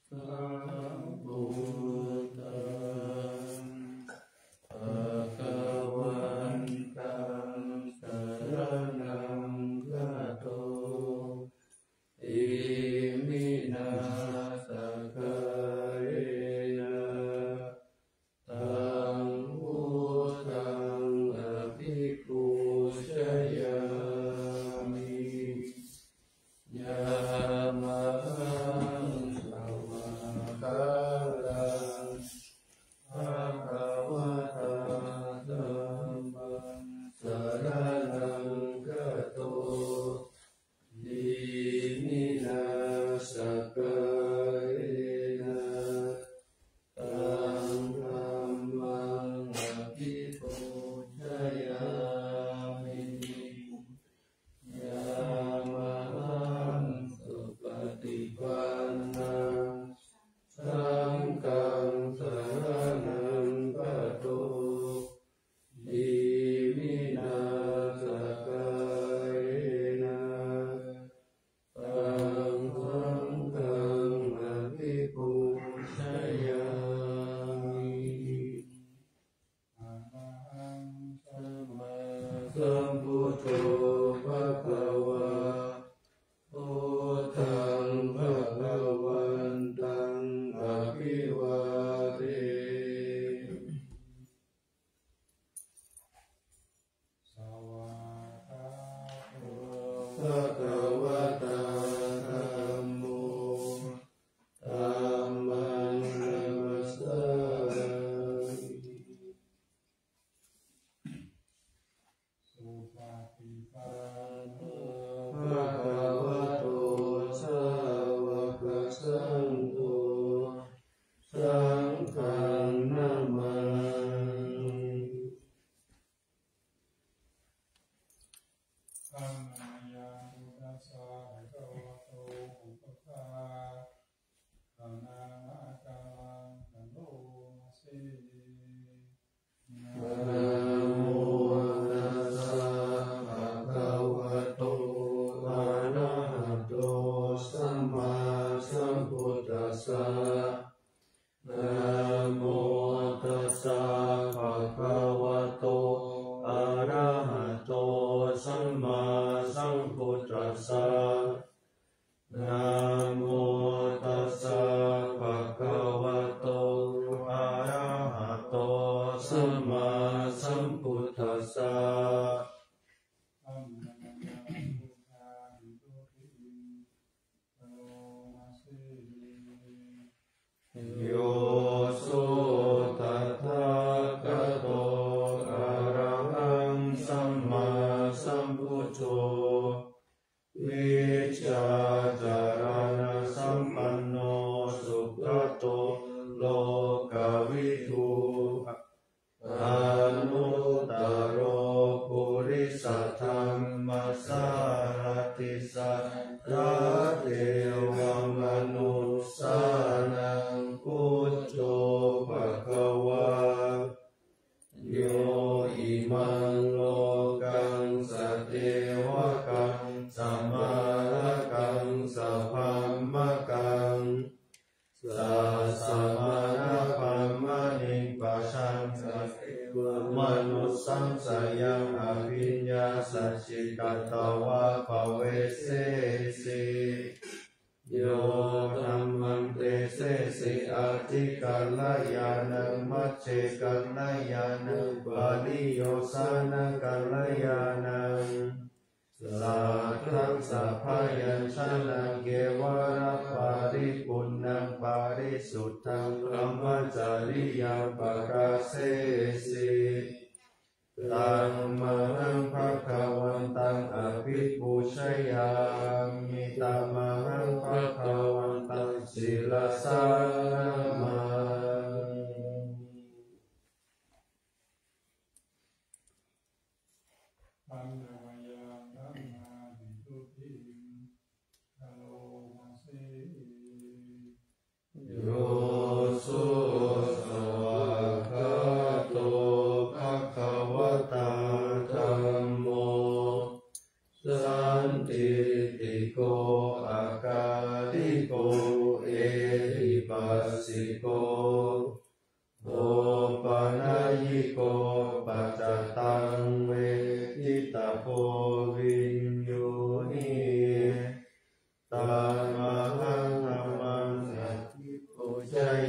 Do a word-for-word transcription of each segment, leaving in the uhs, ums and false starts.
ติโกอากาลิโกเอหิป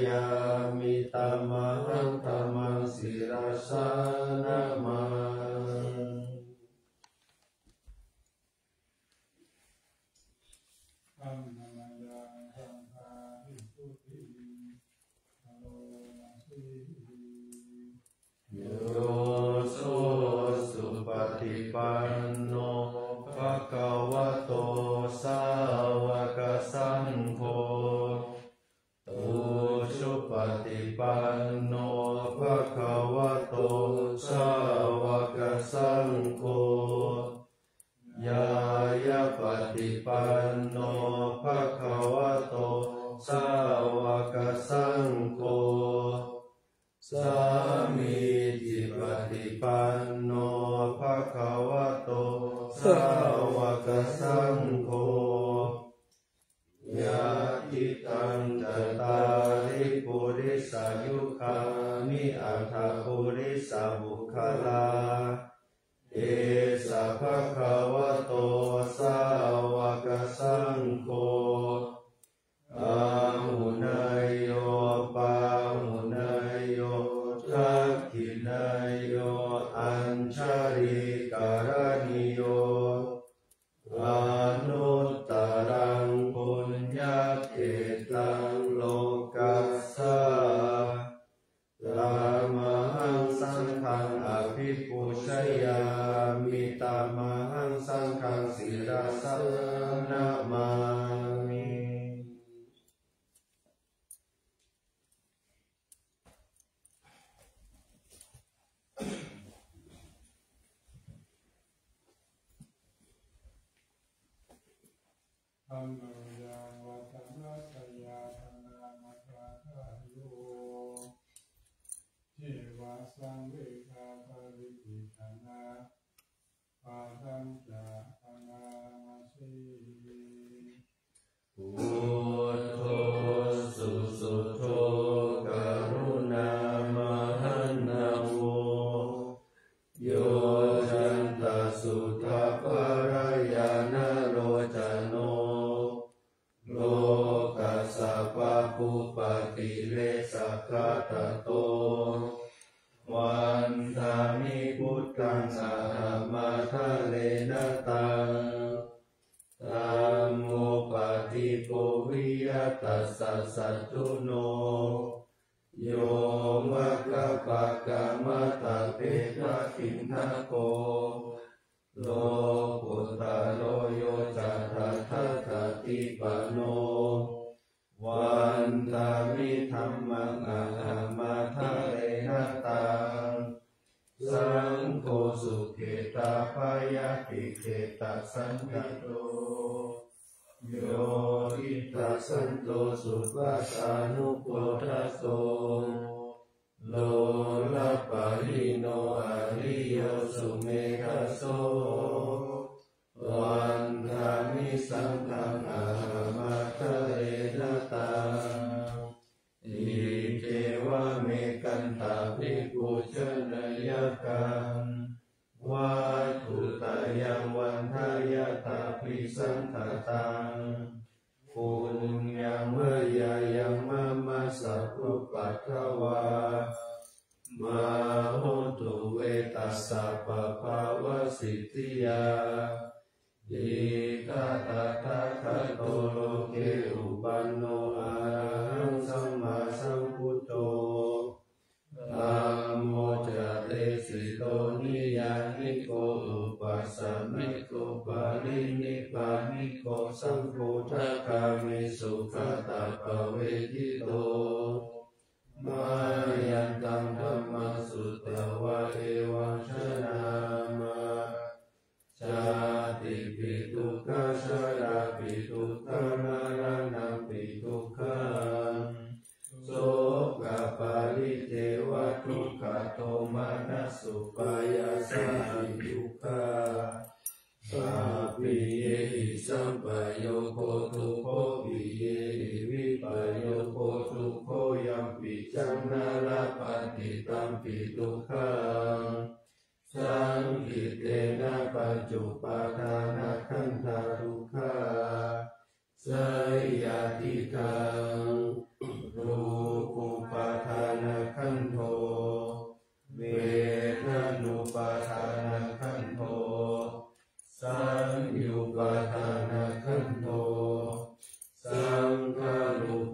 ยามิตัมมังธัมมังศิรสานะมาโยโสสุปฏิปันโนภะคะวะโตสาวกสังโฆอุชุปฏิปันโนภะคะวะโตสาวกสังโฆยายาปฏิปันโนภะคะวะโตสาวกสังโฆสามีจิปฏิปันโนภะคะวะโตสาวกสังโฆยะทิตังจตาริปุริสายุคามิอัฏฐปุริสบุคลาเอสะภะคะวะโตสาวกสังโฆอาหุนายโยปาหุนายโยทักขินายโยอัญชาริการณิโยอนุตตรังปุญญเขตังโลกัสสะธรรมังสังฆังอภิปูชยามิตัมมังสังฆังศิรสานะมามิธัมโมยังวัฏฏะสยาธนามัคคะทะโยเทวะสังเวคาภริปิธนาปาทังจาอนามาสีพุทโธสุสุโธกรุณามหันนาโวโยจันตสุทาภรยานโรจโนโลกัสสะปะปุปติเลสัคคะตะโตวันธามิพุทธังสะหัมมาทะเลนะตังธัมโมปฏิโกวิยตัสสะสัตตุโนโยมะกะปะกะมะตะเปตะขินทะโกโลกุตตะโลโยจัตถะทะติปะโนวันธามิธัมมังอะหัมมาทะเลนะตังสังโฆสุเขตาปายาติเขตาสันติโตโยอิตัสสันโตสุปัสสานุโพธัสโสโลละปะริโนอริโยสุเมธัสโสวันธามิสังฆังอะหัมมาทะเลนะตังอิเทวะเมกันตาภิกขุชนยกังวัตถุตายังวันทายตาภิสังฆตังปุญญังเมยายังมะมะสัพพุปัทถวามะโหตุเวตัสสะปะภาวะสิทธิยาอิกะตะทะคะโตโลเกอุปันโนอะระหังสัมมาสัมพุทโธธัมโมจะเตสิโตนิยานิโกอุปัสสมิโกปารินิพพานิโกสังโฆทัคคามิสุขตาภเวทิโตมายันตังธัมมังสุตตวะเอวังชนะมาชาติปิทุกขชราปิทุกขมรณะปิทุกขังโสกปาริเทวทุกขโทมานัสสุปายาสาทุกขาสัพพิเยหิสัมปโยโคทุกโขปิเยหิวิปโยโคทุกโขยัมปิจันนาลปฏิตัมปิทุกขังสังขิเตนะปัจจุปาทานะขันธาทุกขาสยติทังรูปโภ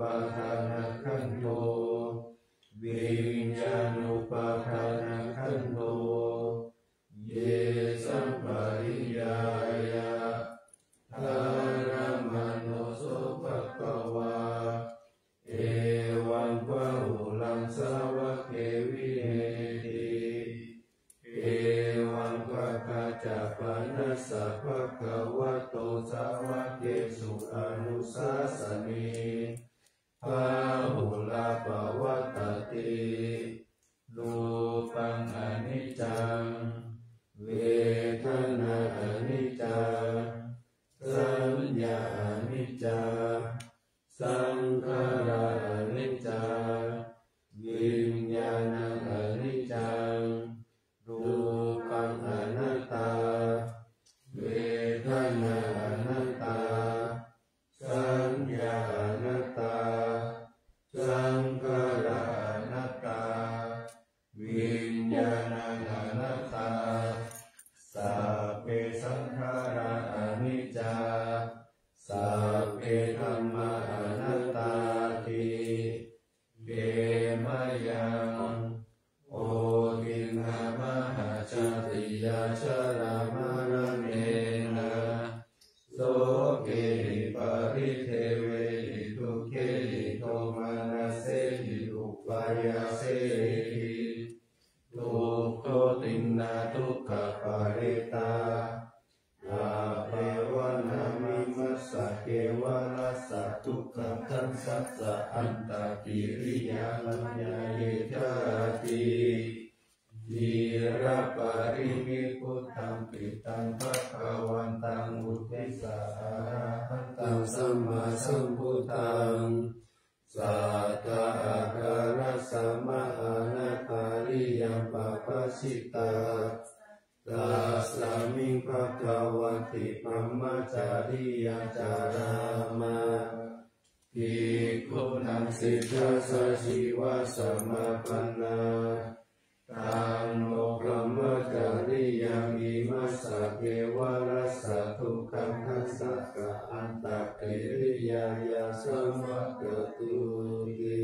าทานขันโธวิญญาณุปาทานขันโธเยสัมปริยายะธารมโนโสภควาเอวังพหุลังสาวะเกวิเหติเอวังภะคะจะปะนัสสะภะคะวะโตสาวะเกสุอนุสาสนีพาหุลาภวัตติรูปังอนิจจังเวทนาอนิจจังสัญญาอนิจจังสังขารอนิจจังวิญญาณังอนิจจังรูปังอนัตตาเวทนาอนัตตาสัญญาอนัตตาสังขารอนัตตาวิญญาณังอนัตตาสัพเพสังขาราอนิจจาสัพเพธัมมาอนัตตาติเกมยังโอทินามหาชาติยาชรามรณเนนะโสเกหิปริเทเวหิทุเขหิโทมานาเสหิอุปายาเสหิทุกขตินนาทุกขปาริตาอาเปวนามิมัสสะเกวะรัสสะทุกขทัสสะสะอันตกิริยาลัญญาเยจาติยีระปาริมิพุทธังปิตังภคะวันตังอุทิสาอะระหันตังสัมมาสัมพุทธังสัทธาอาการะสัมมาอานาคาริยังปัปปสิตาตัสสามิภะคะวันติปัมมาจาริยังจารามาภิกขุนังสิทธัสสะชีวะสัมมาปันนาตังโลกัมมจาริยังอิมัสสะเกวะรัสสะทุกขังทัสสะกะอันตกิริยายาสัมมะกตุติ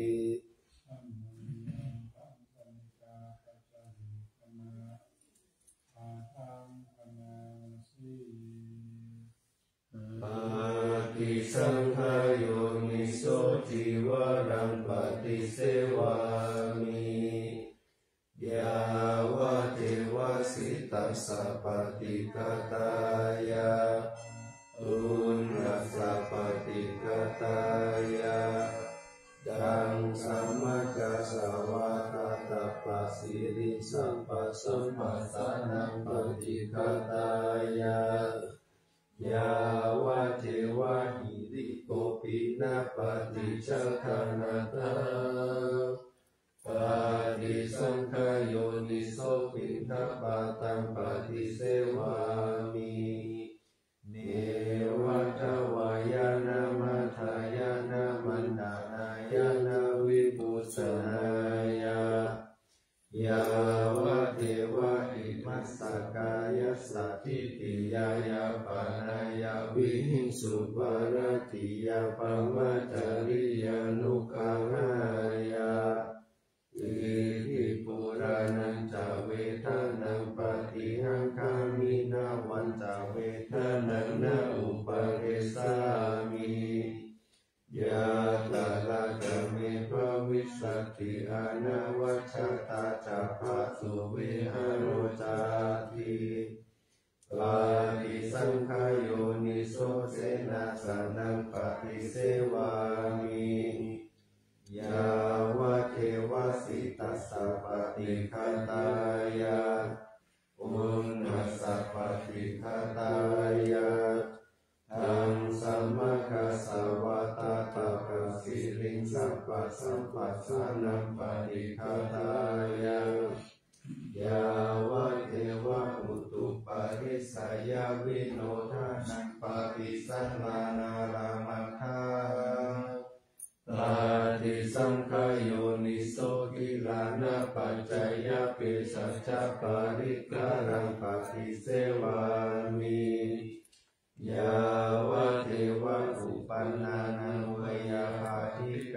ปฏิสังขารโยนิโสจิวรังปฏิเสวามิยาวะเทวสิตัสสะปฏิฆาตายาอุณหัสสะปฏิฆาตายาดังสัมมากัสสวะตาตาปัสสิริสัพพะสัมปัสสะนังปฏิฆาตายายาวะเทวะหิริโกปินะปฏิจักขณาตาปฏิสังขารโยนิโสปิณฑปาตังปฏิเสวามิเนวะทวายานามัทายานามันดานายานาวิปุสนายายาวะเทวะอิมัสสกายสัตถิติยายาปานายาวิหิงสุปารติยาปมัจจริยานุกามายาอิทิปุรานังจาเวทานังปฏิหังคามินาวันจาเวทานังนาอุปะเรสามิยาตาลาจเมภวิสัตติอานาวัชตาจัพพะสุวิหารโรจาติปาติสังขารโยนิโสเสนาสนังปฏิเสวามิยาวะเทวสิตัสสะปฏิฆาตายาอุณหัสสะปฏิฆาตายาธังสัมมากัสสวะตาตาปัสสิริงสัพพะสัมปัสสะนังปฏิฆาตายายาวะเทวะอุตุปาริสายาวิโนทานังปฏิสันลานารามัคคาปฏิสังขารโยนิโสกิลานะปัจจยเปสัจจปาริการังปฏิเสวามิยาวะเทวะอุปันนานังเวยาภาทิ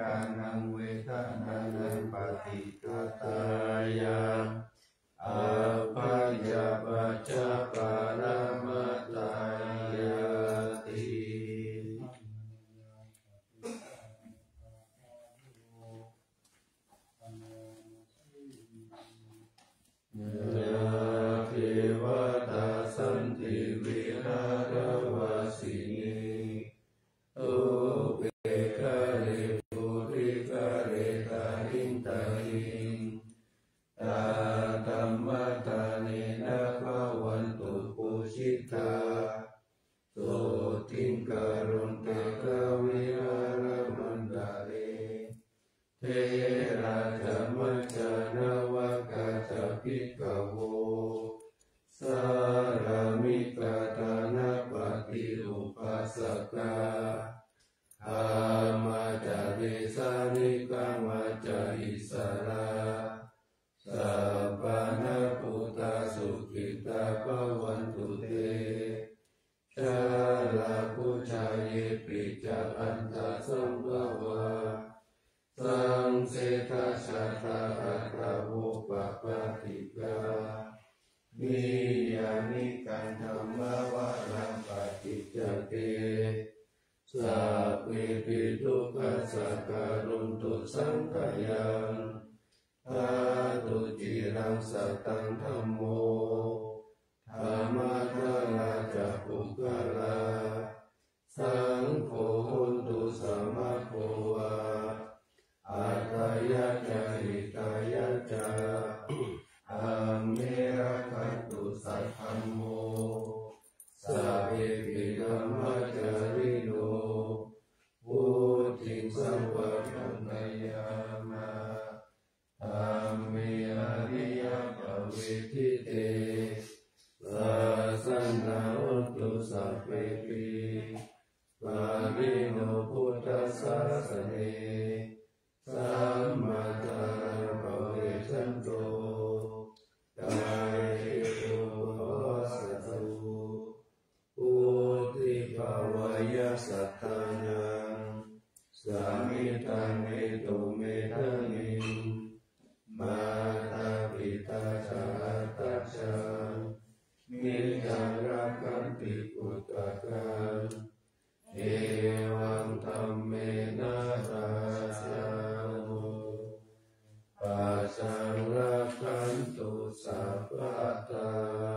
านังเวทนานังปฏิฆาตายาอาภัยยาปัจจปารามัตตายาติยาเทวตาสันติวิหารวาสินีโอเปกะเรปุริกะเรตาหินตาหินตาธรรมตาเนนะภะวันตุปุชิตาโสติงกรุณเตกะวิหารมันดาเลเทระจามัจจานาวกาจภิกขโวสารามิกาตานาปฏิอุปัสสกาอามาจาเดสานิกามาจาอิสราสัพพะนาพุทธสุขิตาภวันตุเตชาลาพุชาเยปิจาอันตสัมภวาสังเสทาชาตาอัตตาโวปะปะติกานิยานิกันธรรมวารังปฏิจจเตสัพเพปิทุกขสักการุณตุสังขยังธาตุจิรังสัตตังธัมโมธรรมะทาราจะปุกลาสังโฆโหตุสัมมาโภวาอัตตายะจาริตายะจาอัมเมระคัตตุสัทธัมโมสัพเพปิธัมมจาริโนพุทธิสัมปะทังนายามาธัมเมอริยภเวทิเตสัสสนาอุตุสัพเพปิปาริโนพุทธัสสะสเนสัมมาจารังภเวชันโตกายโยสัตตุอุทิภวายสัตตานังสามิตังเมตุเมทะนิมาตาปิตาชาตัชชามิจารักขันติปุตตะกันเอวังธัมเมนะราชาโมปัจจังรักขันตุสัพพะตา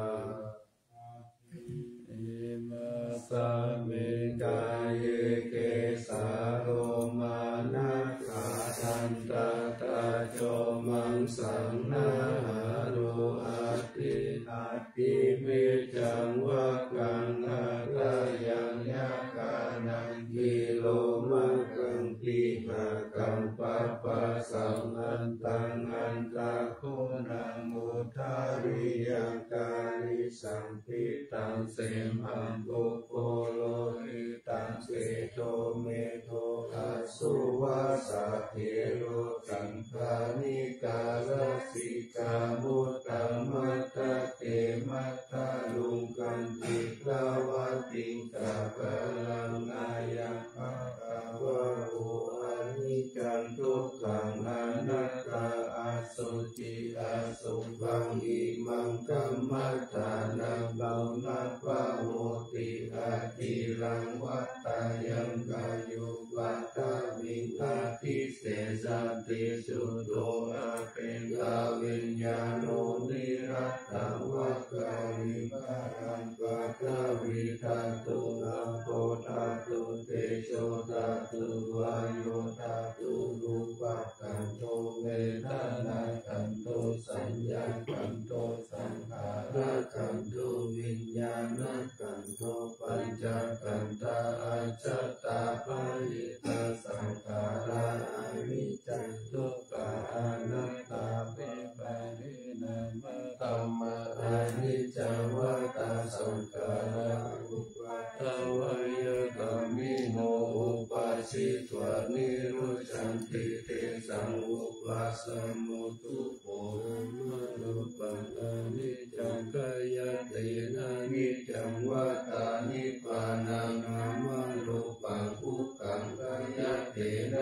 อิมาสเมกายเยเกสาโรมานะกาทันตาตาโจมังสังนาหาโรอาติอาติเมจังวะกังนาตายังยะกานังกิโลมะกังติหะกังปะปะสังอันตังอันตะโคนังมุทาริยังกาลิสัมปิตังเสมังโกโคโลหิตังเสโตเมโทอาสุวาสะเทโรสังฆานิกาลสิกามุตตะมัตตะเตมัตตะลุงกันติกาวะติกะปะลังนายังภะคะวะโออะนิจังทุกขังอนัตตาอสุจิอสุภังอิมังกัมมัฏฐานังเบานัปปะโมติอาทิรังวัตตายังกายุวัตตาวิอาทิเสสันติสุโตอาเป็นกาวิญญาโนนิรัตตังวักกาวิภารังปัตตวิทัตตุอัมโพธัตตุเตโชธัตตุวายโยธัตตุรูปัสสันโตเวทนาขันโตสัญญาขันโตสังขารขันโตวิญญาณขันโตปัญจขันธาอาจัตตาปายิตาสังขาราอนิจจังทุกขาอนัตตาเปปะรินะมะธัมมะอนิจจวัตตาสังขาราอุปัฏฐวยกามิโนอุปัชชิตวนิรุชันติเตสังอุปัสสมุตุโภมะรูปังอนิจจังกายเตนะนิจจังวัตตานิพพานังอามะรูปังทุกขังกายเตนะสุ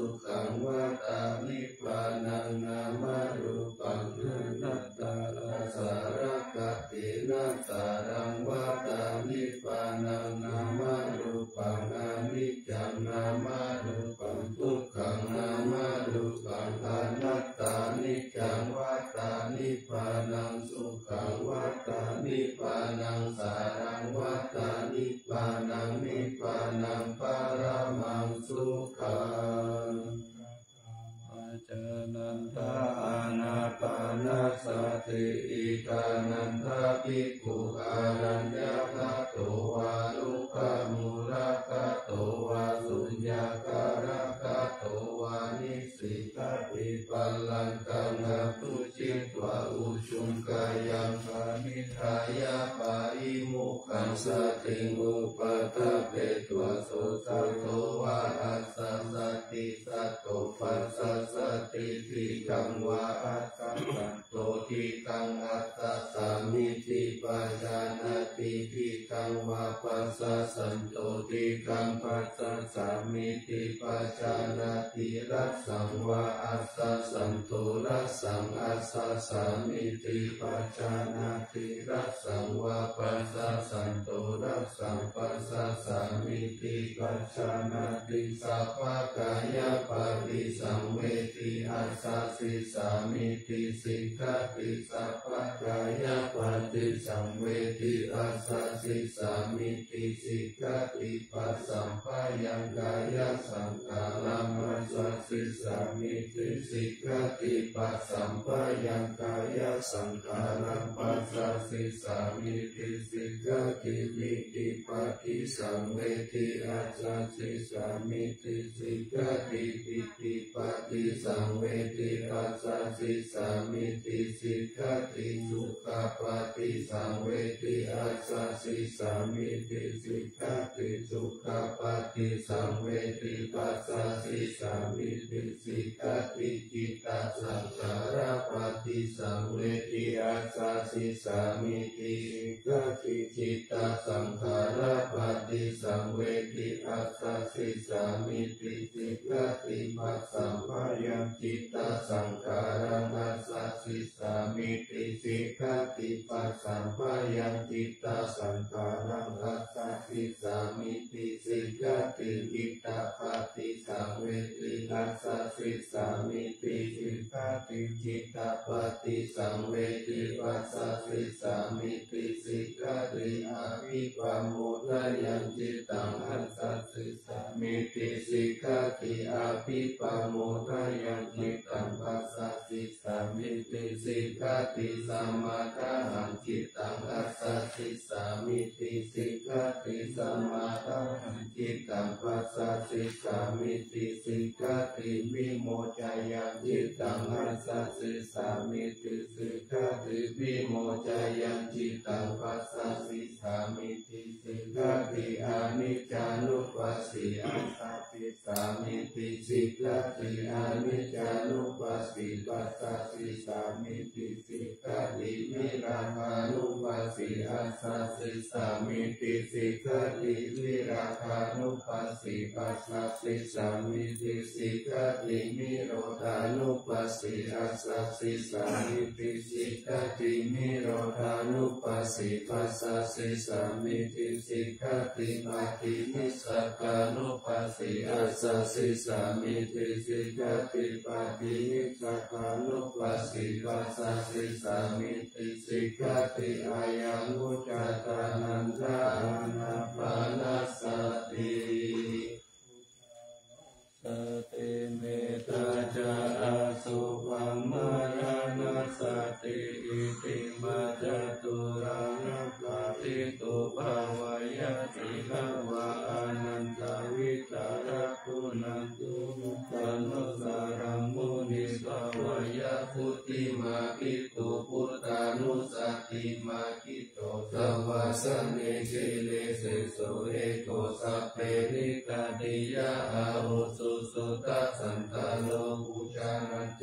ขังวัฏฏานิพพานังนามารูปังนัตตาสารกตินัตตารังวัฏฏานิพพานังนามารูปังอนิจจังนามารูปังทุกขังนามารูปังอนัตตานิจจังวัฏฏานิพพานังสุขังวัฏฏานิพพานังสารังวัฏฏานิพพานังนิพพานังปรมังสุขังอาจานันทาอานาปานาสติอิกานันทาภิกขุอารัญญาคโตวาลุกามุลกะโตวาสุญญาการะกะโตวานิสิกะปิปัลลังกังหตุจิตวะอุชุงกายังปานิทายาปาอิมุขังสติงอุปตะเปตวะโสสัตโตวาอัสสะสติสัตโตปัสสะสติทิกังวาอัสสะสัตโตทิกังอัตตะสามิติปัจจานาติทิกังวาปัสสะสันโตทิกังปัสสะสามิติปัจจานาติรัสสังวาอัสสะสันโตรัสสังอัสสะสามิติปัจจานาติรัสสังวาปัสสะสันโตรัสสังปัสสะสามิติปัจจานาติสัพพะกายปฏิสังเวทิอัสสะสิสามิติสิกขาติสัพพะกายปฏิสังเวทิอัสสะสิสามิติสิกขาติปัสสัมปะยังกายสังขารัมมัสสะสิสามิติสิกขาติปัสสัมปะยังกายสังขารัมมัสสะสิสามิติสิกขาติวิติปฏิสังเวทิอัสสะสิสามิติสิกขาติวิติปฏิสังเวทิอัสสะสิสามิติสิกขาติสุขปฏิสังเวทิอัสสะสิสามิติสิกขาติสุขปฏิสังเวทิปัสสะสิสามิติสิกขาติจิตตสังขารปฏิสังเวทิอัสสะสิสามิติสิกขาติจิตตสังขารปฏิสังเวทิอัสสะสิสามิติสิกขาติปัสสัมปะยังจิตตสังขารังอัสสะสิสามิติสิกขาติปัสสัมปะยังจิตตสังขารังอัสสะสิสามิติสิกขาติจิตตปฏิสังเวทิอัสสะสิสามิติสิกขาติจิตตปฏิสังเวทิอัสสะสิสามิติสิกขาติอภิปัมโมทะยังจิตตังอัสสะสิสามิติสิกขาติอภิปัมโมทะยังจิตตังอัสสะสิสามิติสิกขาติสัมมาทะหังจิตตังอัสสะสิสามิติสิกขาติสัมมาทะหังจิตตังอัสสะสิสามิติสิกขาติวิโมจายังจิตตังอัสสะสิสามิติสิกขาติวิโมจายังจิตตังอัสสะสิสามิติสิกขาติอนิจจานุปัสสิอัสสะสิสามิติสิกขาติอนิจจานุปัสสิปัสสะสิสามิติสิกขาติวิราคานุปัสสิอัสสะสิสามิติสิกขาติวิราคานุปัสสิปัสสะสิสามิติสิกขาตินิโรธานุปัสสิอัสสะสิสามิติสิกขาตินิโรธานุปัสสิปัสสะสิสามิติสิกขาติปัฏฐินิสสกานุปัสสิอัสสะสิสามิติสิกขาติปัฏฐินิสสกานุปัสสิปัสสะสิสามิติสิกขาติอายังอุจจาตานันทาอานาปานาสติสติเมตตาจาอาสุภัมมารณสติอิติมัจจตุรานะปะติตุภาวายะติลาวะอนันตวิตารกุณันตุสันนุสารังมุนิสวายะพุทธิมาภิกขุพุทธานุสติมาคิโตสวาสเนกิเลเสโสเอโกสัพเพนิกาติยะอาหุสุสุตสันตโลปุจานัจจ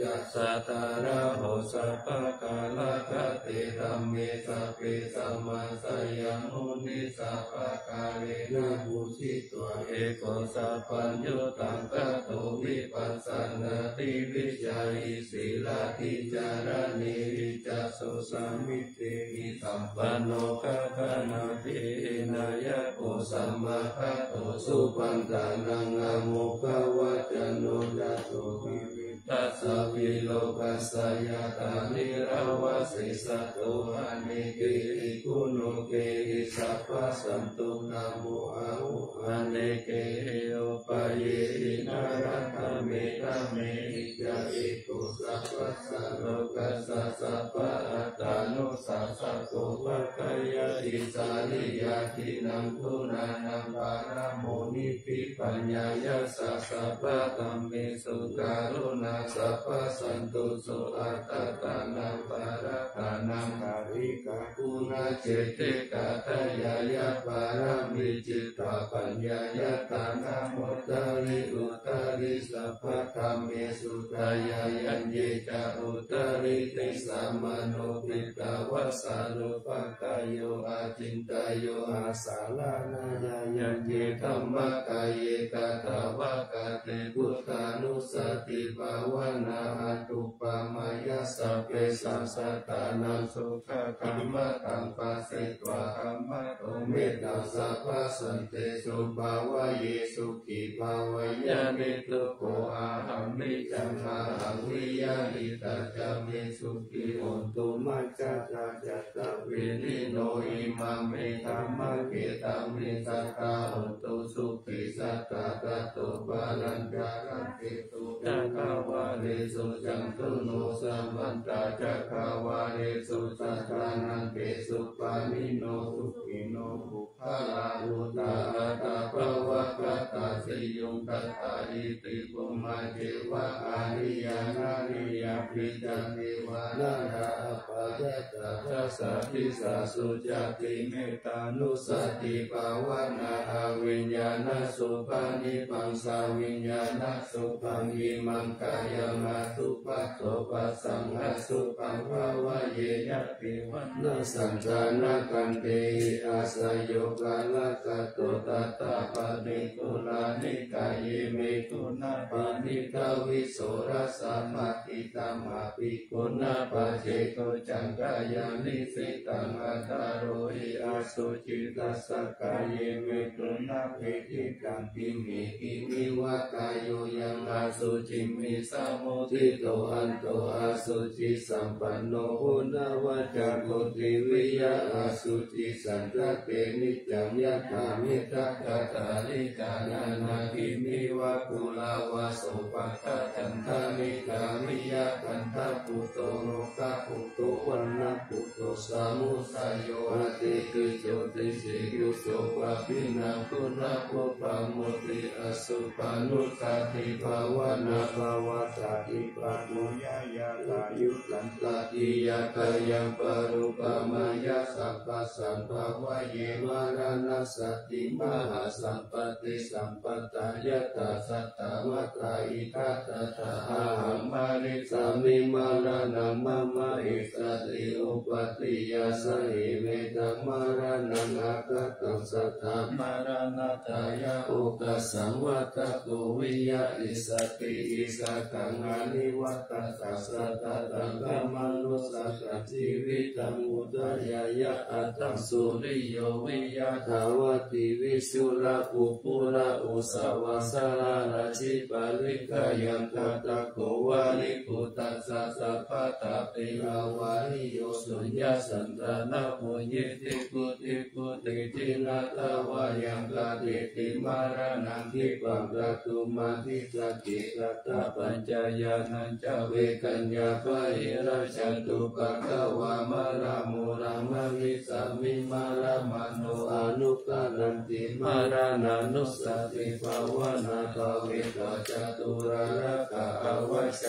จัสสะตาระโหสัพพะกาลกเตธัมเมสัพเพสัมมาสยังมุนิสัพพะกาเลนะบูชิตวะเอโกสัพพัญญุตังกะโตวิปัสสนาติวิจัยศีลาติจารณีวิจัสสุสัมมิเตหิสัมปันโนภะคะนาตินายะโกสัมมาคะโตสุปันตานังอะโมภวะจันโนยัตโตวิวิตัสสะวิโลกัสสะยะตานิราวะสิสัตโตอะนิกิริกุโนเกหิสัพพะสันตุนะโมอะหุอะเนเกโอปะเยหินารัตเมตะเมหิจาเอโกสัพพะสัโลกัสสะสัพพะอัตตานุสัสสะโกภะกายะติสาริยาทินังทุนานังปาระโมนิพิปัญญายะสัสสะปะตัมเมสุการุณาสัพพะสันตุสุอัตตตานังปาระกานังคาริกาปุณาเจติกาตยายะปาระมิจิตตาปัญญายะตานามุตตาริอุตตาริสัพพะธัมเมสุตายายัญเยจะอุตตาริติสัมมโนปิตาวัสสานุปกายโยอาจินตายโยอาสาลานายายัญเยธัมมะกายเยกาตาวะกาเตพุทธานุสติภาวนาอัตุปามายะสัพเพสัสสะตานังสุขคัมมะตังปัสสิตวะคัมมะโตเมตตาสัพพะสันเตสุภาวะเยสุขิภาวะยะนิตุโกอาหังมิจังมาหังวิยานิตัจจามิสุขิโหตุมัจจาจัตตะเวนิโนอิมาเมธัมมะเกตัมมิสัตตาโหตุสุขิสัตตะตะโตปะรัญจารันติตุจักขวาเลสุจันตุโนสัมมันตาจักขวาเลสุสัตตานังเกสุปานิโนสุขิโนภุคลาอุตาตาภวะกตาสิยุงกัตตาอิติปุมาเจวะอาริยานาริยาปิจันติวานาราปะยะตาทัสสะทิสาสุจติเมตานุสติภาวนาอาวิญญาณสุปานิปังสาวิญญาณสุปังอิมังกายมาสุปัสโสปัสสังฆสุปังภาวะเยยะปิวัฏนาสัญจานากันเตอาสยโยกาลกะโตตัตตะปะนิตุลานิกายเยเมตุนาปานิตาวิโสรัสสะมะติตัมมาปิกุณาปะเจโตจังกายานิสิตังอัตตาโรหิอาสุจิตัสสะกายเยเมตุนาภิทิตังปิมิหิมิวะกายโยยังอาสุจิมิสามุทิโตอันโตอาสุจิสัมปันโนหุนาวะจักขุติวิยะอาสุจิสันตเตนิจังยัตถามิทัคตาลิกานานาคิมิวะกุลาวะโสปัตตะจันทานิกามิยะกันทะปุโตโลกะปุโตวันนะปุโตสามุสายโยอาติกิโจติสิยุโสปะปินาคุณะปุปะมุติอสุปานุสติภาวนาภาวะสติปัจจุยายาตายุตันตติยะกายังปรุปมายะสัพพสัมภวะเยมารานะสติมหาสัมปติสัมปตายะตาสัตตมัตตาอิทัตตะอาหังมาริสามิมารานังมะมะอิสติอุปติยาสหิเมตังมารานังอาคัตตังสัทธามารานาตายะอุกัสสังวัตโกวิยะอิสติอิสกังอานิวัตตัสสะตะตังกัมมนุสัตจิวิตังอุตยายะอัตตังสุริโยวิยะทาวติวิสุระอุปุระอุสาวาสาราชิปาลิกายังกัตโกวาลิปุตตัสสะสัพพะตาปิลาวาริโยสุญญสันตนะโมเยติกุติกุติจินาตาวายังกาติติมารานังทิปังกตุมาทิสติกัตตะปัญจายานันจเวกัญญาภะเอระจันตุปะกวามารามุรามามิสามิมารา มโนอนุกานันติมารานานุสติภาวนาภาวิตาจตุราระกะอวัช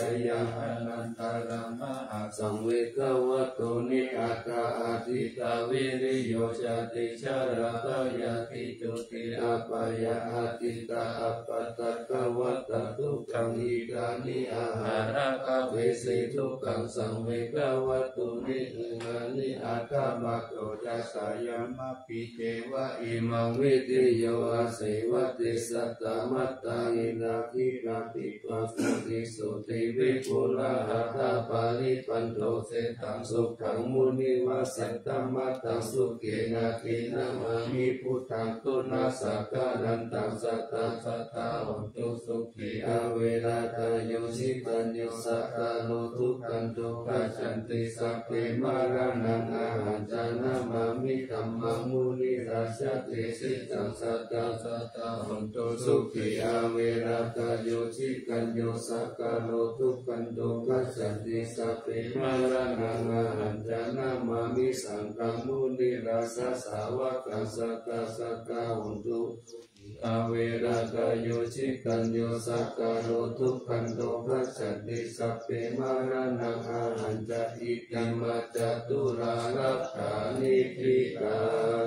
ยังอนันตรัมมหาสังเวกวัตตุนิอัตตาอธิตาวิริโยชติชาระตยาติจุติอัปยาอติตาอัปตัตตวัตตุขังอิกานิอาหาระกเวสิทุกังสังเวกวัตตุนิอิมานิอัตตามัคโตจัสสายามะปิเจวะอิมังวิติโยอาเสวติสัตตมัตตาอินาทินาติปัสสติสุติวิปุระหัตถะปาริปันโตเสตังสุขังมุนิวาสัตตมัตตังสุเกนาทินามามิพุทธังตุนาสักการันตังสัตตะสัตตะหนตุสุขีอาเวราตโยสิตัญโยสักกาโลทุขันโตปัจจันติสัพเพมารานังอาหันจานามามิธัมมังมุนิราชติสิตังสัตตะสัตตะหนตุสุขีอาเวราตโยสิตัญโยสักกาโลทุขันโตปัจจันติสัพเพมารานังอาหันจานามามิสังฆังมุนิราชสาวกังสัตตะสัตตะหนตุอาเวราตโยชิตัญโยสักกาโรทุกขันโตภัสสันติสัพเพมารานังอาหันจะอิติมัจจตุราลักขานิพิกา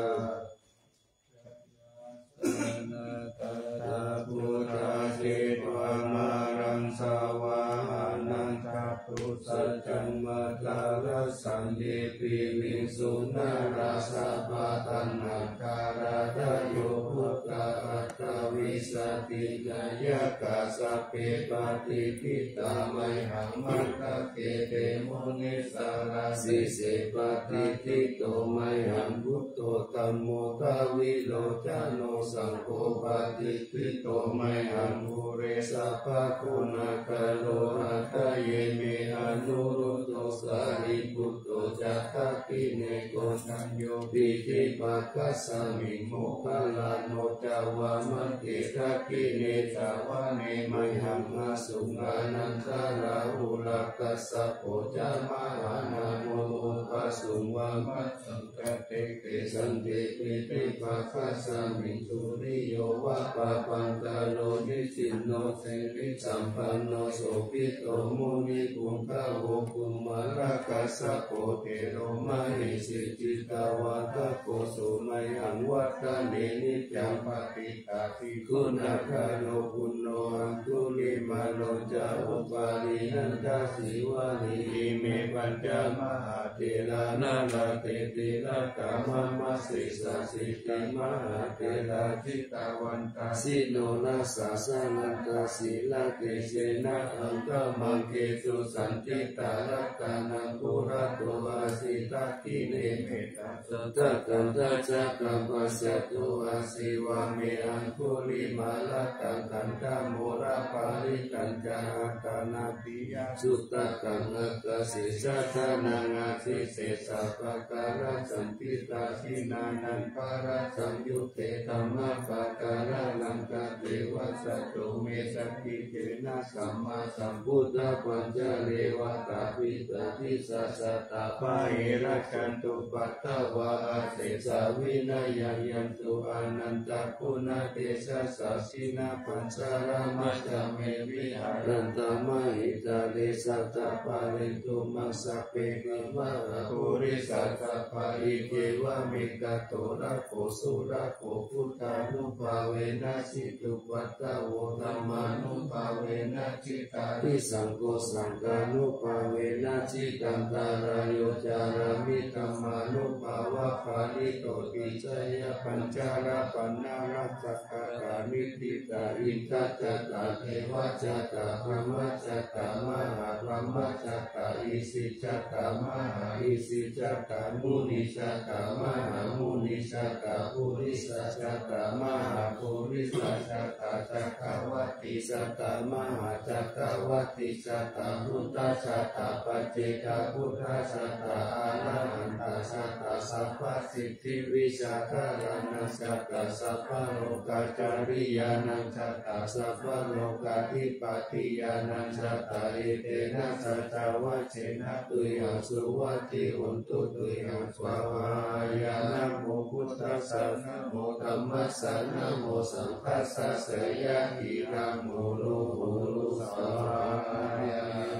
ตาพุทธาเจตวามารังสาวานันทปุสัจจังมัตตารัสสันติปิวิสุนาราสะปะตันนาการาทโยภุตาอัตตวิสติกายกาสัพเพปฏิทิตาไมหังมัตตะเกเตมุนิสาราสิเสปฏิทิโตไมหังพุทโตธัมโมทวิโลจโนสังโฆปฏิทิโตไมหังภูเรสัพพะคุณากาโลหัตเยเมอนุรุตโตสาริปุตโตจัตตคิเนโกนัญโยปิธิปัสสะสมิโมคคัลลาโนจาวามะเกทัคคิเนจาวะเนไมหังอาสุงานันทาราหุลักขัสสะโพจามหานาโมอุปสุงวามะสังฆเตเกสันติปิธิปัสสะสมิสุริโยวะปะปันตาโลนิสินโนเสริสัมปันโนโสภิโตมุนิกุงคะโวกุมาราคัสสะโพเทโรมหิสิจิตาวาทโกสุไมหังวัฏเนนิจังปฏิกาภิคุณาคาโลกุโนอังคุลิมาโลจาอุปารินันทสิวานิเมปัญจมหาเทรานาลาเตติระกามะมัสสิสสิติมหาเทราจิตาวันตาสิโนนาสาสานันตาสีลาเกเสนะอังกามังเกสุสันติตารัตานังปุระโตอาสิตาคิเนเมตาสัตตะกันตะจักกัมปัสสะตุอาสิวาเมอังคุลิมาลาตังกันตะโมระปาริกัญจาตานาปิยสุตตะกังอักสิสัทานังอาสิเสสะปะการะสัมปิตาสินานันปาระสัมยุเตธัมมะปะการะลังกะเทวะสัตโตเมสัพพิเจนะสัมมาสัมพุทธะปัญจเลวะตาปิตาทิสัสสะตาปะเอระคันตุปัตตวะอาเสสาวินัยยันตุอนันตคุณเตชะสัสสินาปัญจารมัจจเมวิหารันตมหิตาเดสัตตปาริตุมัสสะเปกิวะปุริสัตตปาริเกวะเมกะโตระโกสุระโกพุทธานุภาเวนะสิตุปัตตะโวธัมมานุภาเวนะจิตาทิสังโฆสังฆานุภาเวนะจิตังตารายโยจารามิธัมมานุภาวะปาริโตติจยปัญจาราปันนารัสสะกะนิติตาอินทัจจตาเทวะจัตตาพรหมจัตตามหาพรหมจัตตาอิสิจัตตามหาอิสิจัตตามุนิจัตตามหามุนิจัตตาปุริสัจจัตตามหาปุริสัจจัตตาจักขวัตติจัตตามหาจักขวัตติจัตตาพุทธจัตตาปัจเจกพุทธจัตตาอาระหันตจัตตาสัพพสิทธิวิชาการนัสจัตตาสัพพโลกาจาริยานันจัตตาสัพพโลกาธิปติยานันจัตตาเอเตนะสัจจวัชเชนะตุยังสุวัตติอุนตุตุยังสวายานะโมพุทธัสสะนะโมธัมมัสสะนะโมสังฆัสสะเสยะหิระโมโลโหโลสายา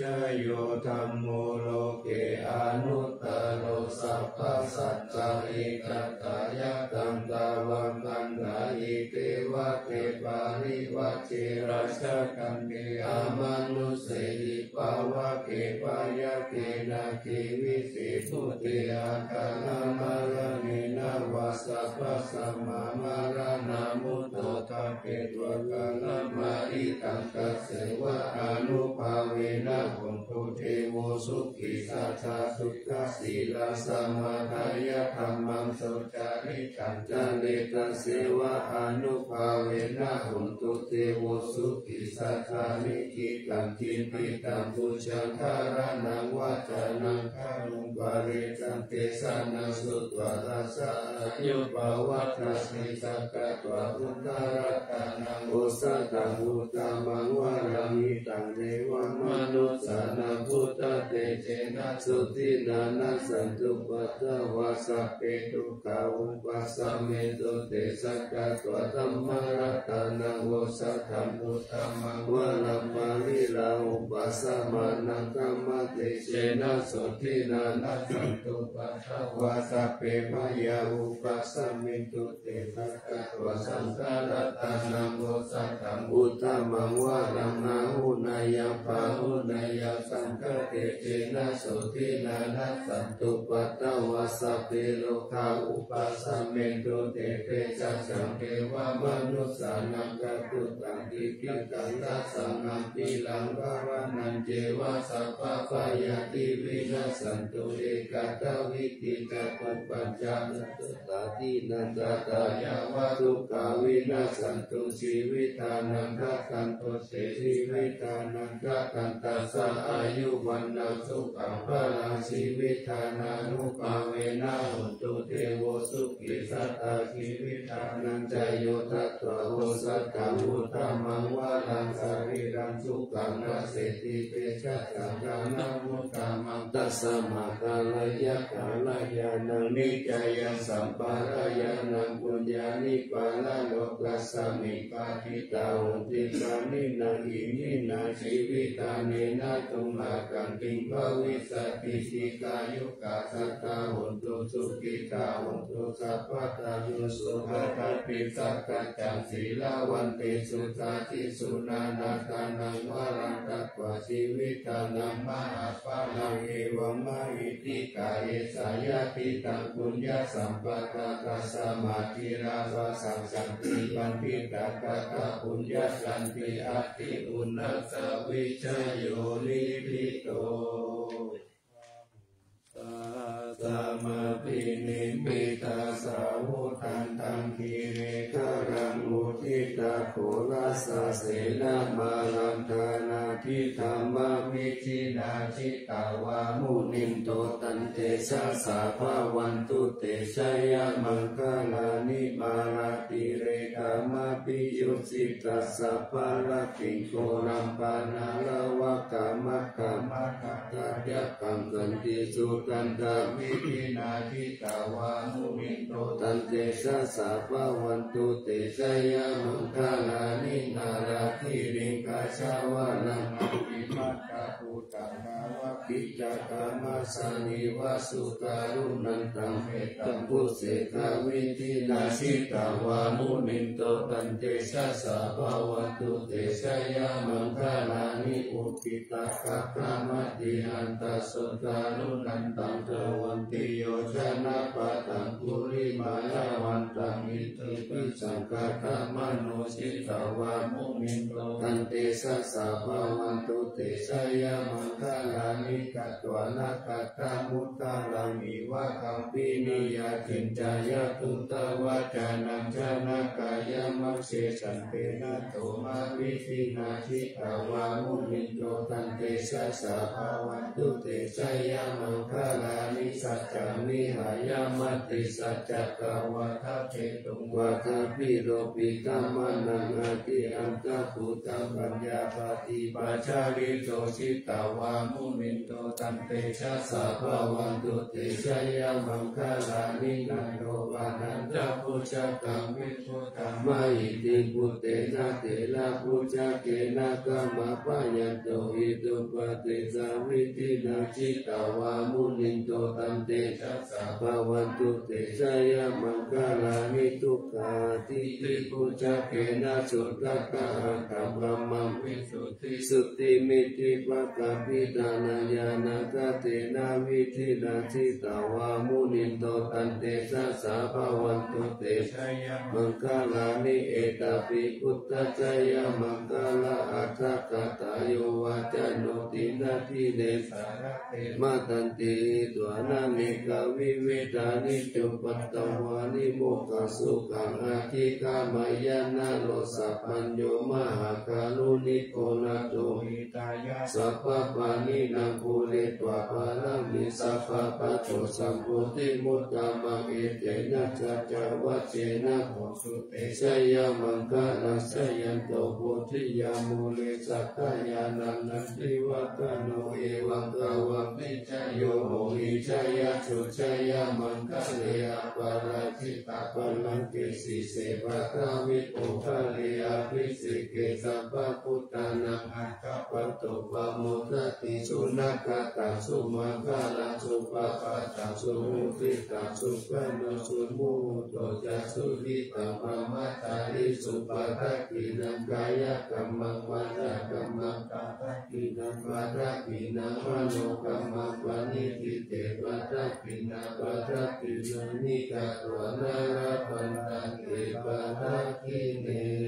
โยธัมโมโลเกอนุตตโรสัพพสัจจะเอกตายะตัมตาวังคันธาอิเทวะเทปาริวัชเชราชกันเกอามานุเสหิปาวะเกปายะเกนะเกวิสิทุเตอาคานามาระเนนะวาสัพพสัมมามาระนามุตโตทะเกตวะกาลมาริตังกัสเสวะอนุภาเวนะหุนตุเทโวสุขิสัทธาสุขสีลาสมาทายะธรรมังสุจาริกัญจเนตเสวะอนุภาเวนะหุนตุเทโวสุขิสัทธานิกิตังจินติตังปุชังคาระนังวัจนังคารุงวาเรจันเตสานังสุตวะทัสสะยุปวัตถัสสิสักกะตวะอุตตรัตตานังโอสัตตังอุตตมังวารามิตังเทวมนุสสานังพุทธเตเจนะสุตินานัสสันตุปัตตวาสัพเพทุกขาอุปัสสะเมตุเตสักกะตวะธัมมารัตตานังโอสัตถังอุตตมังวารามาริลาอุปัสสะมานังธัมมเตเจนะสุตินานัสสันตุปัตตวาสัพเพมายาอุปัสสะเมตุเตสักกะตวะสังฆรัตตานังโอสัตถังอุตตมังวารามาหุนายาปาหุนายาสังฆเตเจนะสุตินานัสสันตุปัตตวาสัพเพโลกาอุปัสสะเมตุเตเตจัสสังเทวมนุสสานังกัตุตังกิกิตังทัสสังนังปิลังภาวะนันเจวะสัพพะปายาติวินัสสันตุเอกตาวิติจักขุปัญจนัตตาทินันตตายาวะทุกขาวินัสสันตุชีวิตานังกัตันตุเสชีวิตานังกัตันตัสสะอายุวันนังสุขังพลังชีวิตานานุภาเวนะหุนตุเทโวสุขิสัตตาชีวิตานังใจโยทัตตะโวสัตตังอุตตมังวาลังสาริรังสุขังนาเสติเปชัสสังฆานังมุตตมังตัสสะมะกาลยะกาลยานังนิจยังสัมปารายานังปุญญานิปาลโลกัสสมิปาทิตาหุติสานินาอินินาชีวิตาเนนะตุมหากังกิงภวิสติสิกายุกาสัตตาหุนตุสุขิตาหุนตุสัพพตายุสุขตาปิสักกัจจังศีลาวันติสุตาทิสุนานาตานังวารังตักวาชีวิตานังมหาปานังเอวมะหิติกาเยสายาติตังปุญญาสัมปะตะกัสสมาธิราวาสังสันติปันติตะกะตะปุญญาสันติอัตติอุณัสสวิชโยนิพิโตสามาปินิปิตาสาวุตันตังคีเรคารังอุทิตาโคลัสสะเสนามาลันทานาทิธรรมวิจินาชิตาวามุนินโตตันเตชะสาภาวันตุเตชะยะมังคลานิมาลาติเรกามาปิยุสิตัสสะภาลติโกรัมปานาลวะกามะกามะกะตะยะกังกันติสุกันตาวิทินาทิตาวามุนิโตตันเตชะสาภาวันตุเตชะยะมังคลานินาราธิริงกาชาวานังอิมัตตาภูตังภาวะกิจกามาสานิวาสุการุนันตังเมตังพุเสกาวิทินาชิตาวามุนิโตตันเตชะสาภาวันตุเตชะยะมังคลานิอุปิตากะพระมัตติหันตสุการุนันตังเทวันติโยชนะปะตังปุริมาลาวันตังอิติปิสังฆาธรรมโนสิตาวามุนิโตตันเตชะสาภาวันตุเตชะยะมังคลานิกัตวานากัตตามุตตาลังอิวะคัมปินิยาจินจายะตุตวะจานังชนะกายะมัคเสสันเตนะโตมาวิทินาชิตาวามุนิโตตันเตชะสาภาวันตุเตชะยะมังคลานิสัจจามิหายามัตติสัจจกาวะทัพเจตุงวะทัพพิโรปิกามานังอาทิอันตะภูตังปัญญาปฏิปัจจาริโตชิตาวามุนิโตตันเตชะสาภาวันตุเตชะยะมังคลานินันโตวานันตะพุชะกังวิพุตังมหิติปุเตนะเตระนะปุจเกนะกัมมะปะยันโตอิตุปฏิสาวิตินาจิตาวามุนินโตตันเตชัสสะภาวันตุเตชะยะมังคลานิทุกขาติติปุจเกนะสุตตะกะกัมมัมมังวิสุทธิสุติมิติปะกะปิตานาญาณกะเตนะวิธินาจิตาวามุนินโตตันเตชัสสะภาวันตุเตชะยะมังคลานิเอตปิพุทธจยะมังคลาอัตถกตาโยวาจโนตินาทิเดสารเตมาตันติตัวนานิกาวิเวตานิจุปัตตวานิโมกขสุขังอาทิกามายานาโลสัพพัญโยมหาการุณิโกนาโตหิตายะสัพพปานินังภูเรตวะปารามิสัพพปัจโจสัมพุติมุตตามังเอเตนะจัจจวัจเจนะโหสุเตชะยะมังคลาสยันโตโพธิยามูเลสัตตายานันนันติวัตโนเอวังกาวังนิจโยโหหิชยะสุชยะมังคเลอปาราชิตาปลังเกสีเสวะคาวิโอภะเลอภิสิเกสัพพพุทธานังอัคคปัตโตปะโมทติสุนักตาสุมังคลาสุปะปะตาสุมุติตาสุปะโนสุมุโตจัสุริตาปะมัตตาริสุปะทักขินังกายกัมมังวาจากัมมังตาทักขินังวาทักขินังมโนกัมมังวานิติเตวาทักขินังวาทักขินังนิกาตัวนาราปันตังเอวาทักขิเน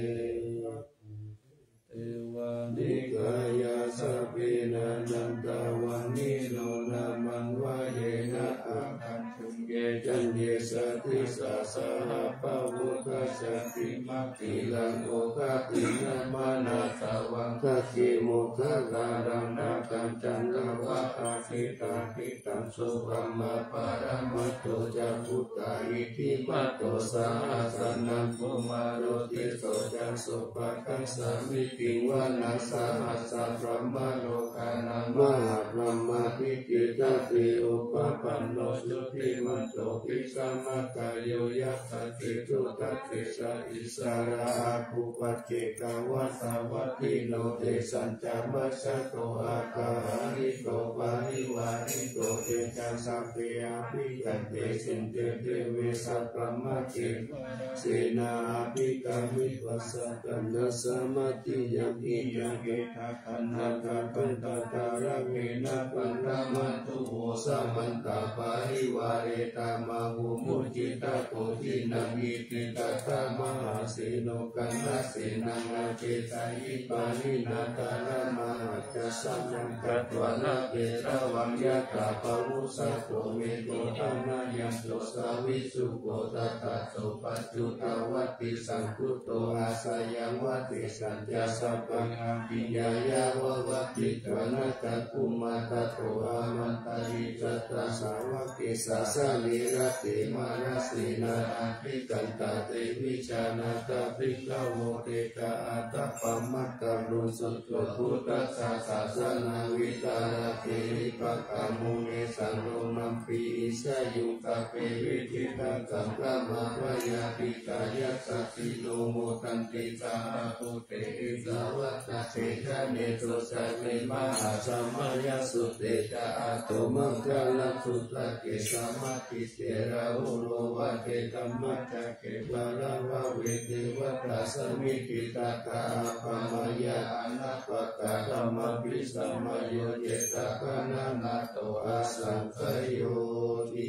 เอวานิกายาสัพเพนะนันตาวันนิโรนามันวะเยนะอาคันตุเยจันเยสติสาสาหะปะวุคสติมัคคิลังโอคตินะมานาสาวังคัจฉิโมคคารังนาคันจันทวะอาสิตาภิตังสุภัมมาปารามัตโตจักขุตาอิทิปัตโตสาสนังภูมาโรติโสจังสุปะคัสสามิติวานัสสะหัสสะพระมโลกานังมหาพรหมาภิกิตติอุปปันโนสุติมันโตภิสัมมาคาโยยัสสติทุตัสสิสะอิสราภูปัจเจกาวาสาวัตถิโนเตสัญจามัสสะโตอาคาหาริโตปาริวาริโตเตจัสสะเปยาภิกันเตสินเตเตเวสัพพมะเกเสนาภิกามิวัสสะกันนัสสะมติยัมอิยังเกทัคันหาคันปันตาตาระเวนะปันนามัตุโหสะมันตาปาริวาเรตามาหุมุจิตาโกทินังอิติตตามหาเสโนกันนาเสนังอาเจตายิปานินาตาระมหาจัสสัมยังกัตวะนาเกระวังยะตาปะวุสัตโตเมโตตัมนายัมโตสาวิสุโกตตะโตปัจจุตาวัตติสังคุโตอาสยังวัตติสัญญาสัพพังอาปิยายาวะวัตติกานัตคุมาตโตอามันตาริจัตตาสาวกิสาสาลิรติมาราสีนาอาภิกันตาเตวิชานาตาภิกขโมเตกาอัตตปัมมัตตารุนสุตโตพุทธัสสะศาสนาวิตาราเทริปะกามุเนสังโรมัมปีสยุกะเปวิทิตังกัมกามะวะยาปิกายัสสติโนโมตันติสาภูเตสาวัตเตชะเนตุสัจเมมหาสัมมายัสสุเตจาอัตโตมังคลังสุตตะเกสัมมาทิเสราอุโรวะเทกัมมัจจเกวะระวะเวเทวะตัสมิติตาคาปะมายาอนัปปะกะธัมมปิสัมมโยเจตากะนานาโตอาสังคโยติ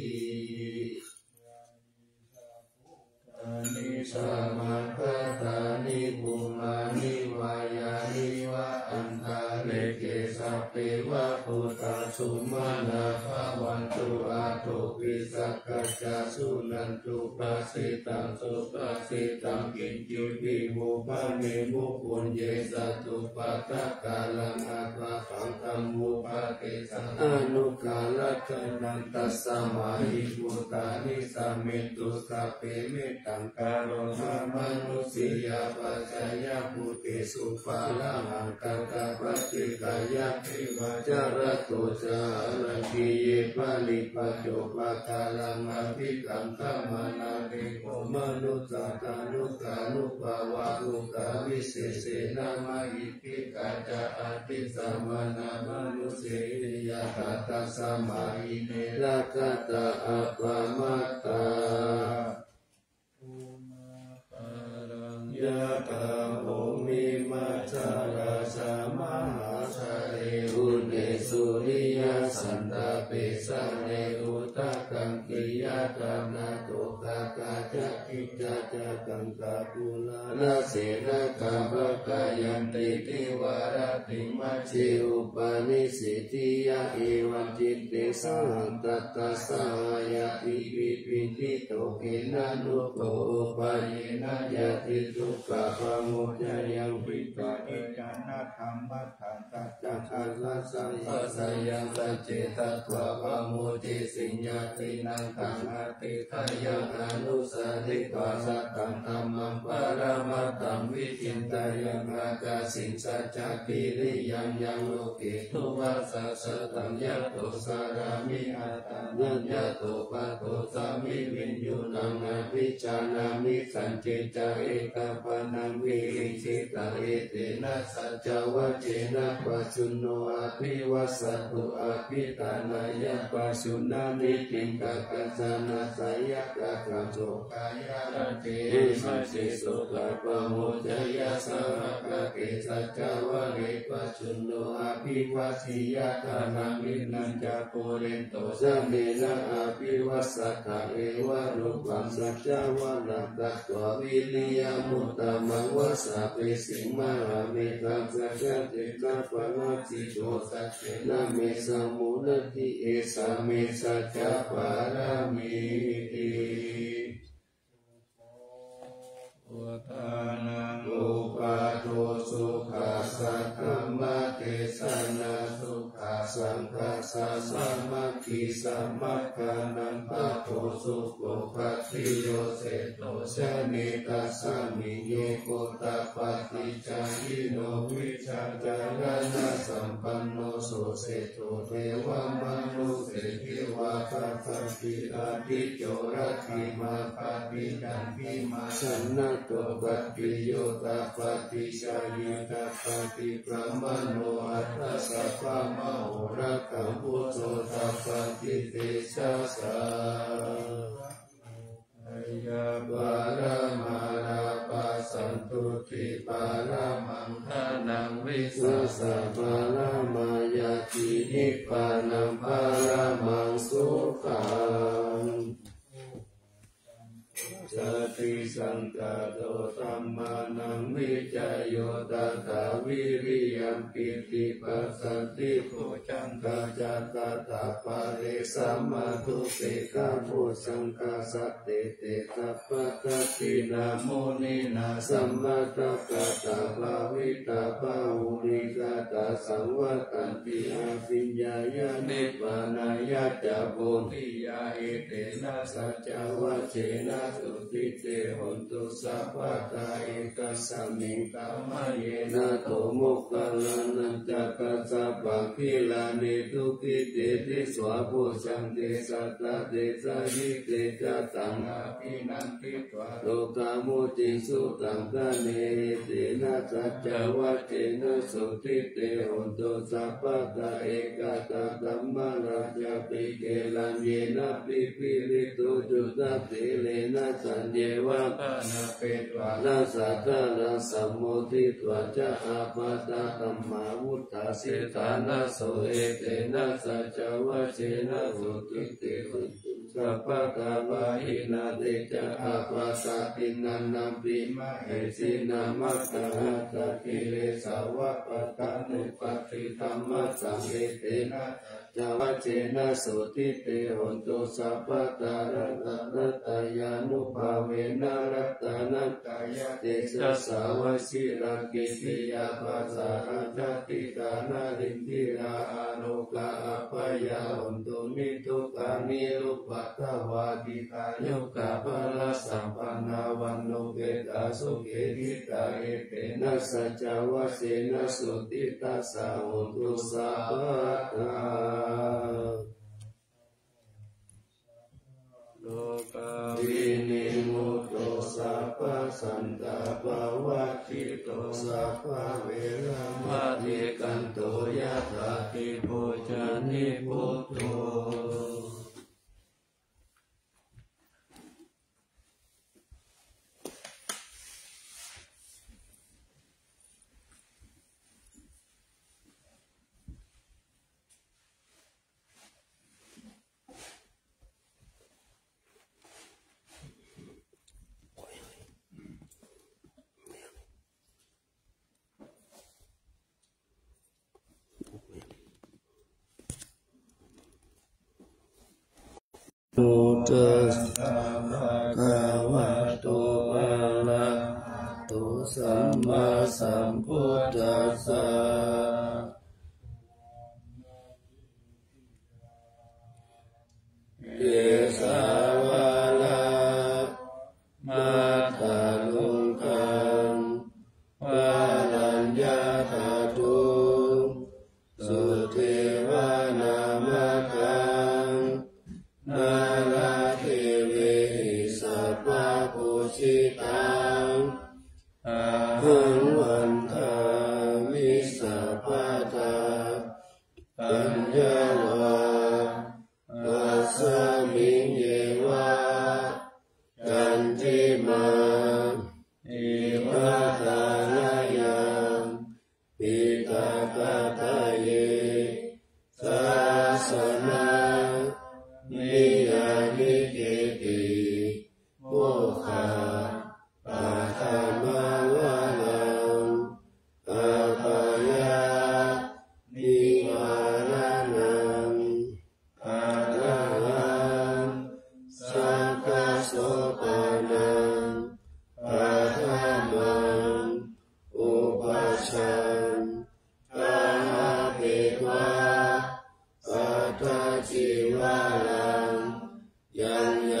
อานิสัมมาคตานิภูมานิวายานิวะอันตาเลเกสัพเพวะพุทธาสุมาณาภาวันตุอาตุปิสักกัจจาสุนันตุปัสสิตังสุปัสสิตังกินจิปิมุปะเมมุปุญเยสัตตุปัตตะกาลังอาภาปังธัมมุปะเตสังอนุกาลัตนันตัสสะมาหิภูตานิสัมเมตุสัพเพเมตังกาโรหามนุสิยาปัจจายาภูเตสุปาลาหังกัตตะปัจจิกายะเทวะจารตุจาระกิเยปะลิปัจโจปะทารังอภิกัมขมานาติโกมนุสสะตานุกานุภาวะอุกาวิเศษนามาอิปิกาจาอติสัมมานามนุเสยะตตาสัมมาอิเนระกตาอัปปะมัตตายะตาโมมิมัจจาราสามหาสะเรอุเนสุริยสันตาเปสะเนอุตตังกิยะตานาโตกากาจะกิจาจะกังกาปุลาลเสนะกัมปะกายันติติวาระติมัจจิอุปาณิสิติยะเอวันจิตเตสังตัตตะสายะติวิปิติโตเกนะนุโกปะเยนะยะติทุกขะปะโมจายังวิปะเอจานะธรรมะทันตัจจะอัลลัสสังปัสสยังสัจเจตัตวะปะโมจิสิญญาตินังตังอติทายังอนุสาริปัสสะตังธัมมังปรมัตตังวิจินตายังอากาสิงสัจจกิริยังยังโลกิทุวัสสะสตังยัตโตสารามิอัตตังยัตโตปะโตสามิวิญญูนังอภิจานามิสัจเจจาเอกปะนังวิริสิตาเอเตนะสัจจวัจเจนะปัจจุโนอภิวัสสตุอภิตานายะปัจจุนานิจิงกัจจานาสายะกะกังโสกายะระเจมัสสิโสกะปะโมจยะสหกะเกสัจจวะเรปัจจุโนอภิวัสสิยะทานังวินันจะโกเรนโตสัมเมนะอภิวัสสะทะเอวะรูปังสัจจวะนัตตะตัววิริยมุตตะมังวะสะเปสิมาเมตังสัจจเจนะปะนาจิโตสัจเจนะเมสมุนติเอสะเมสัจจะปารามิติอุทานังอุปาโทสุขัสสะธัมมะเทศนาสุขัสสังคัสสะสัมมัคคิสัมมัคคานังปัตโตสุโขภัตติโยเสโตชะเนตัสสะมิโยโกตปะติจายิโนวิชาจารณะสัมปันโนโสเสโตเทวมนุเสติวาปัสสัมปิอาทิโจรัติมาปะติจันติมาสันนะโตปัตติโยตปะติชายิตปะติพระมโนอัตถสัพพะมโหระกัมพุทโธตปะติเตชะสาอยาบารามาราปัสสันตุติปารามังทานังวิสัสสะปารามา ายาตินิพพานังปารามังสุขังสติสังกาโตธัมมานังวิจโยตัสสะวิริยัมปิติปัสสันติโพชังกาจัตตาปะเรสัมมาทุเสกาโพชังกาสัตเตเตสัพพะทัสสินาโมนินาสัมมาทัพพะตาภาวิตาภาหุริกาตาสังวัตันติอาปิญญายานิพพานายะจาโพธิยาเอเตนะสัจจวัชเชนะสุติเตหนตุสัพพะตาเอกสัมมิงกามเยนะโตโมกขลานันจักขัสสะปังคิลานิทุกิเตติสวะโพชังเตสัตตะเตสะยิเตจัตตังอาภินันติตวะโลกาโมจิสุตังกะเนเตนะสัจจวัชเชนะสุติเตหนตุสัพพะตาเอกตาธัมมาราชปิเกลันเยนะปิปิริโตจุตเตเลนะสัญเยวะปะนะเปตวะนาสัตตะนะสัมโมทิตวะจะอาปะตะธัมมาวุฒาสิตานะโสเอเตนะสัจจวัชเชนะสุติเตหุตุสัพพะตาปะหินาเตจะอาปะตะตินันนัมปิมะเหสินามัตตะหัตถะกิเลสาวะปะตะนุปะติธัมมะสังเอเตนะจาวัชเชนะสุติเตหนตุสัพพะตารัตนัตตายานุภาเวนะรัตนัตตายะเตชะสาวชิรากิติยาภาสารัจติกานารินทิราอาโนกาอัปปยาหนตุนิทุกานิรุปะตวาติกายกะภลสัมปันนาวันโนเกตาสุเกติตาเอเตนะสัจจวะเสนะสุติตัสสะโหตุสัพพะทาโลกาวินิมุตโตสัพพสันตภวัตติโตสัพพเวรมณีกันโตยะถาติโพชานิพุตโตโมตัสสะภะคะวะโตอะระหะโตสัมมาสัมพุทธัสสะเยสาวะละมาตาลุงคังวะลัญญาตาตุสุเทวานามะคังนาลาเทเวหิสัพพะปุชิตังอาหังวันทามิสัพพะทาปัญญาวาปัสสมิงเยวะกันติมาอิวัตาลายังปิตากาตาเยสาสนานิยานิเกติโมคาปัฏมาวาลังอาปายานิวารานังอาราหังสังฆโสปานังปัฏมังอุปัชชังกาเภวะปัฏฐิวาลังยังย